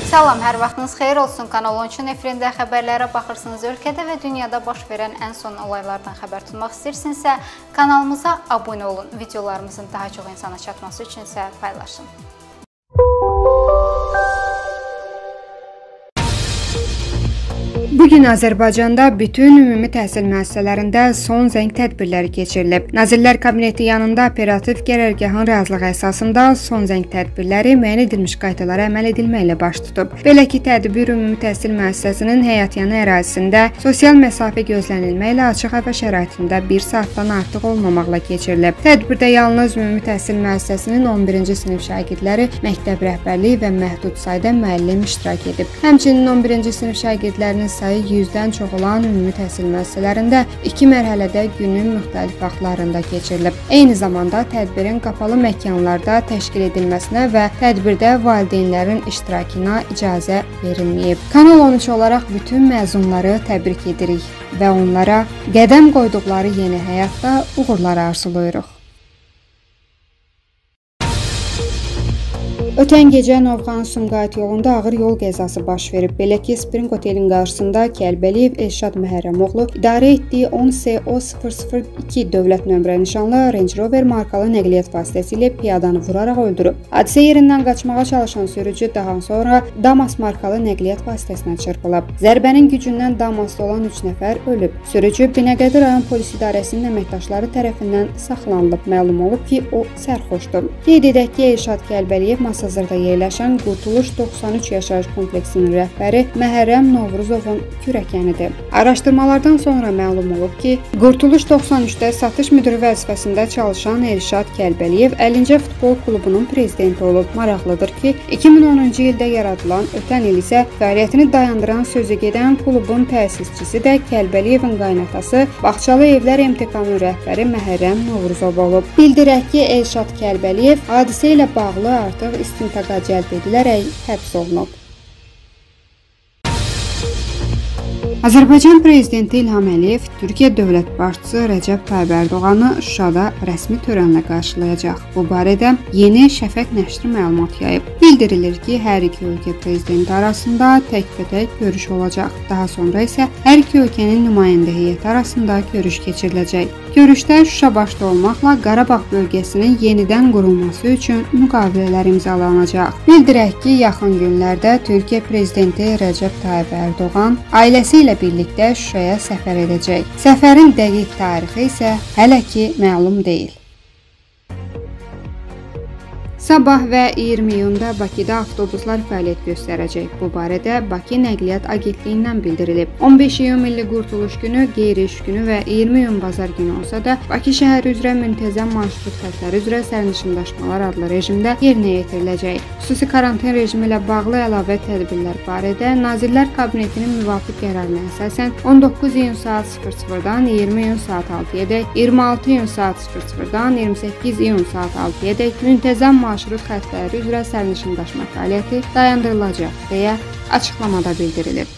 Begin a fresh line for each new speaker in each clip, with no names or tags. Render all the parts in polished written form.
Salam, hər vaxtınız xeyir olsun. Kanal 13-ün efirində xəbərlərə baxırsınız. Ölkədə və dünyada baş verən ən son olaylardan xəbər tutmaq istəyirsinizsə, kanalımıza abunə olun. Videolarımızın daha çox insana çatması üçün isə paylaşın.
Bugün Azərbaycanda bütün ümumi təhsil müəssisələrində son zəng tədbirləri keçirilib. Nazirlər Kabineti yanında operativ qərargahın razılığı əsasında son zəng tədbirləri müəyyən edilmiş qaydalara əməl edilməklə baş tutub. Belə ki, tədbir ümumi təhsil müəssisəsinin həyətyanı ərazisində sosial məsafə gözlənilməklə açıq hava şəraitində 1 saatdan artıq olmamaqla keçirilib. Tədbirdə yalnız ümumi təhsil müəssisəsinin 11-ci sinif şagirdləri, məktəb rəhbərliyi və məhdud sayda müəllim iştirak edib. Həmçinin 11-ci sinif şagirdlərinin sayı 100-dən çox olan ümumi təhsil müəssisələrində 2 mərhələdə günün müxtəlif vaxtlarında keçirilib. Eyni zamanda tədbirin qapalı məkanlarda təşkil edilməsinə və tədbirdə valideynlərin iştirakına icazə verilməyib. Kanal 13 olaraq bütün məzunları təbrik edirik və onlara qədəm qoyduqları yeni həyatda uğurlar arzulayırıq. Ötən gecə Novxanı-Sumqayıt yolunda ağır yol qəzası baş verib. Belə ki, Spring Otelin qarşısında Kəlbəliyev Elşad Məhərrəmoğlu idarə etdiyi 10S-O002 dövlət nömrə nişanlı Range Rover markalı nəqliyyat vasitəsi ilə piyadanı vuraraq öldürüb. Hadisə yerindən qaçmağa çalışan sürücü daha sonra Damas markalı nəqliyyat vasitəsinə çırpılıb. Zərbənin gücündən Damasda olan 3 nəfər ölüb. Sürücü Binəqədi rayon polis idarəsinin əməkdaşları tərəfindən saxlanılıb. Məlum olub ki, o sərxoşdur. Qeyd edək ki, Elşad Kəlbəliyev Masazırda yerləşən Qurtuluş 93 yaşayış kompleksinin rəhbəri Məhərrəm Novruzovun kürəkənidir. Araşdırmalardan sonra məlum olub ki, Qurtuluş 93-də satış müdiri vəzifəsində çalışan Elşad Kəlbəliyev 50-ci futbol klubunun prezidenti olub. Maraqlıdır ki, 2010-cu ildə yaradılan, ötən il isə fəaliyyətini dayandıran sözü gedən klubun təsisçisi də Kəlbəliyevin qaynatası Bağçalı Evlər MTK-nın rəhbəri Məhərrəm Novruzov olub. Bildirək ki, Elşad Kəlbəliyev hadisə ilə bağlı artıq istintaqa cəlb edilərək həbs olunub. Azərbaycan Prezidenti İlham Əliyev Türkiyə Dövlət Başçısı Rəcəb Tayyib Ərdoğanı Şuşada rəsmi törenlə qarşılayacaq. Bu barədə Yeni Şəfəq nəşri məlumat yayıb. Bildirilir ki, hər iki ölkə prezidenti arasında təkbətək görüş olacaq. Daha sonra isə hər iki ölkənin nümayəndə heyəti arasında görüş keçiriləcək. Görüşdə Şuşa başda olmaqla Qarabağ bölgəsinin yenidən qurulması üçün müqavilələr imzalanacaq. Bildirək ki, yaxın günlərdə Türkiyə Prezidenti Rəcəb Tayyib Ərdoğan ailəsi ilə birlikdə Şuşaya səfər edəcək. Səfərin dəqiq tarixi isə hələ ki məlum deyil. Sabah və 20 iyunda Bakıda avtobuslar fəaliyyət göstərəcək. Bu barədə Bakı Nəqliyyat Agentliyindən bildirilib. 15 iyun Milli Qurtuluş günü, qeyri-iş günü və 20 iyun bazar günü olsa da, Bakı şəhəri üzrə müntəzəm marşrut xəttləri üzrə sərnişindaşmalar adlı rejimdə yerinə yetiriləcək. Xüsusi karantin rejimi ilə bağlı əlavə tədbirlər barədə Nazirlər Kabinetinin müvafiq qərarına əsasən 19 iyun saat 00-dan 20 iyun saat 6-yədək, 26 iyun saat 00-dan 28 iyun saat 6-yədək müntəzəm marşrut xəttləri üzrə sərnişindaşma fəaliyyəti dayandırılacaq deyə açıqlamada bildirilib.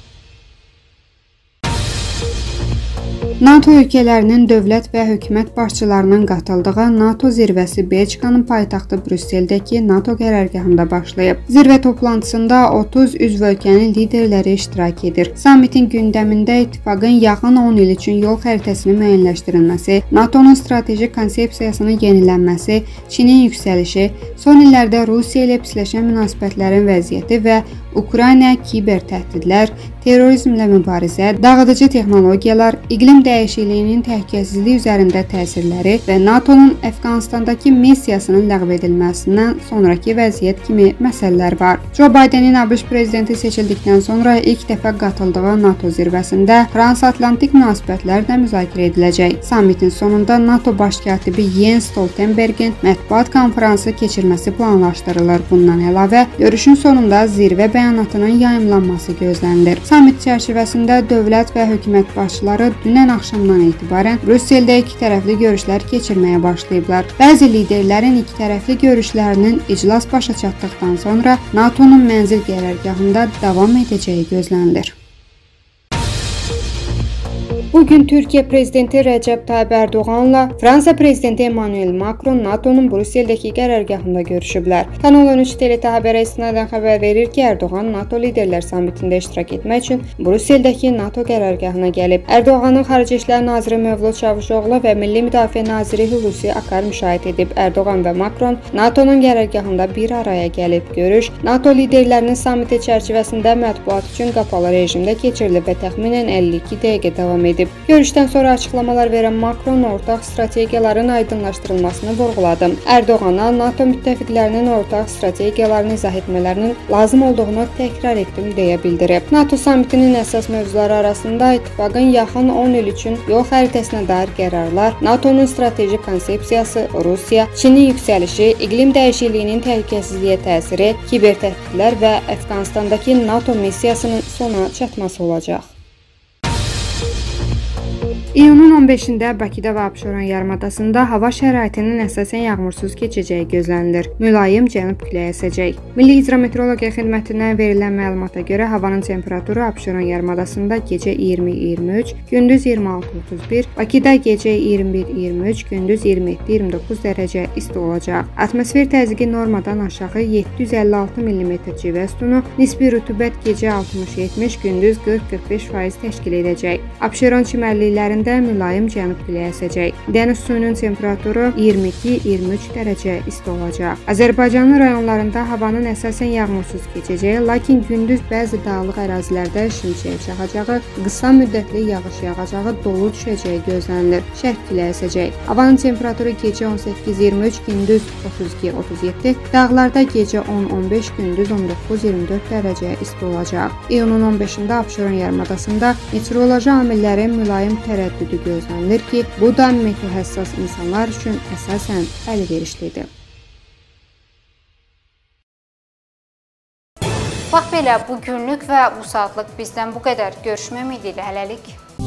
NATO ölkələrinin dövlət və hökumət başçılarının qatıldığı NATO zirvəsi Belçikanın paytaxtı Brüsseldəki NATO qərargahında başlayıb. Zirvə toplantısında 30 üzv ölkənin liderləri iştirak edir. Sammitin gündəmində ittifaqın yaxın 10 il üçün yol xəritəsinin müəyyənləşdirilməsi, NATO'nun strateji konsepsiyasının yenilənməsi, Çinin yüksəlişi, son illərdə Rusiya ilə pisləşən münasibətlərin vəziyyəti və Ukrayna kiber təhdidlər, terrorizmlə mübarizə, dağıdıcı texnologiyalar, iqlim dəyişikliyinin təhlükəsizlik üzərində təsirləri və NATO'nun Əfqanistandakı missiyasının ləğv edilməsindən sonraki vəziyyət kimi məsələlər var. Joe Bidenin ABŞ prezidenti seçildikdən sonra ilk dəfə qatıldığı NATO zirvəsində transatlantik münasibətlər də müzakirə ediləcək. Sammitin sonunda NATO baş katibi Jens Stoltenbergin mətbuat konfransı keçirməsi planlaşdırılır. Bundan əlavə, görüşün sonunda zirvə bəyanatının yayımlanması gözlənilir. Sammit çərçivəsində dövlət və hökumət başçıları dünən axşamdan etibarən Brüsseldə iki tərəfli görüşlər keçirməyə başlayıblar. Bəzi liderlərin iki tərəfli görüşlərinin iclas başa çatdıqdan sonra NATO'nun mənzil qərargahında davam edəcəyi gözlənilir. Bu gün Türkiyə prezidenti Rəcəb Tayyib Ərdoğanla Fransa prezidenti Emmanuel Macron NATO-nun Brüsseldəki qərargahında görüşüblər. Kanal 13 TRT xəbərə istinadən xəbər verir ki, Ərdoğan NATO liderlər sammitində iştirak etmək üçün Brüsseldəki NATO qərargahına gəlib. Ərdoğanın Xarici İşlər naziri Mövlud Çavuşoğlu və Milli Müdafiə naziri Hulusi Akar müşahidə edib. Ərdoğan və Macron NATO-nun qərargahında bir araya gəlib. Görüş NATO liderlərinin sammiti çərçivəsində mətbuat üçün qapalı rejimdə keçirilib və təxminən 52 dəqiqə davam edib. Görüşdən sonra açıqlamalar verən Macron ortaq strategiyaların aydınlaşdırılmasını vurğuladı. Ərdoğana NATO müttəfiqlərinin ortaq strategiyalarını izah etmələrinin lazım olduğunu təkrar etdim deyə bildirib. NATO sammitinin əsas mövzuları arasında ittifaqın yaxın 10 il üçün yol xəritəsinə dair qərarlar, NATO'nun strateji konsepsiyası, Rusiya, Çinin yüksəlişi, iqlim dəyişikliyinin təhlükəsizliyə təsiri, kiber təhdidlər və Əfqanistandakı NATO missiyasının sona çatması olacaq. İyunun 15-də Bakıda və Abşeron yarımadasında hava şəraitinin əsasən yağmursuz keçəcəyi gözlənilir. Mülayim cənub küləyi əsəcək. Milli Hidrometeorologiya Xidmətindən verilən məlumata görə havanın temperaturu Abşeron yarımadasında gecə 20-23, gündüz 26-31, Bakıda gecə 21-23, gündüz 27-29 dərəcə isti olacaq. Atmosfer təzyiqi normadan aşağı 756 mm civə sütunu, nisbi rütubət gecə 60-70, gündüz 40-45% təşkil edəcək. Abşeron çimərliklərində mülayim cənub küləyi əsəcək. Dəniz suyunun temperaturu 22-23 dərəcə isti olacaq. Azərbaycanın rayonlarında havanın əsasən yağmursuz keçəcəyi, lakin gündüz bəzi dağlıq ərazilərdə şimşək çaxacağı, qısa müddətli yağış yağacağı, dolu düşəcəyi gözlənilir. Şərq küləyi əsəcək. Havanın temperaturu gecə 18-23, gündüz 32-37, dağlarda gecə 10-15, gündüz 19-24 dərəcə isti olacaq. İyunun 15-də Abşeron yarımadasında meteoroloji amillərin mülayim tərəddüdü gözlənilir ki, bu da meteohəssas insanlar üçün əsasən əlverişlidir.
Bax belə, bu günlük və bu saatlıq bizdən bu qədər. Görüşmək ümidi ilə hələlik.